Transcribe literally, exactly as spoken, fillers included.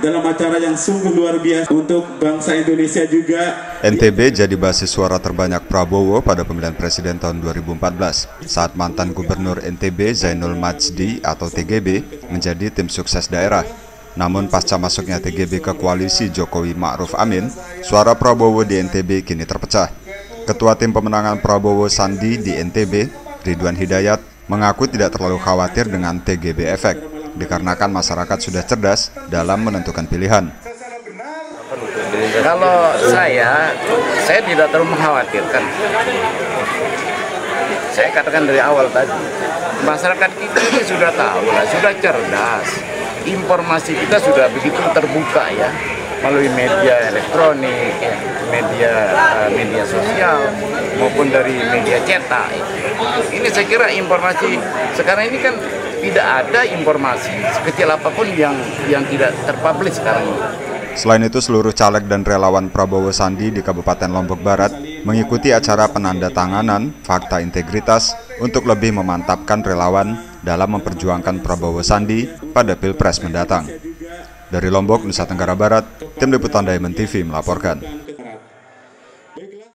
dalam acara yang sungguh luar biasa untuk bangsa Indonesia juga. N T B jadi basis suara terbanyak Prabowo pada pemilihan presiden tahun dua ribu empat belas saat mantan Gubernur N T B Zainul Majdi atau T G B menjadi tim sukses daerah. Namun pasca masuknya T G B ke koalisi Jokowi Ma'ruf Amin, suara Prabowo di N T B kini terpecah. Ketua tim pemenangan Prabowo Sandi di N T B, Ridwan Hidayat, mengaku tidak terlalu khawatir dengan T G B efek, dikarenakan masyarakat sudah cerdas dalam menentukan pilihan. Kalau saya, saya tidak terlalu mengkhawatirkan. Saya katakan dari awal tadi, masyarakat kita ini sudah tahu lah, sudah cerdas. Informasi kita sudah begitu terbuka ya, melalui media elektronik, ya, media uh, media sosial maupun dari media cetak. Ini saya kira informasi sekarang ini kan tidak ada informasi sekecil apapun yang yang tidak terpublish sekarang ini. Selain itu, seluruh caleg dan relawan Prabowo Sandi di Kabupaten Lombok Barat mengikuti acara penandatanganan fakta integritas untuk lebih memantapkan relawan dalam memperjuangkan Prabowo Sandi pada Pilpres mendatang. Dari Lombok, Nusa Tenggara Barat, Tim Liputan Diamond T V melaporkan.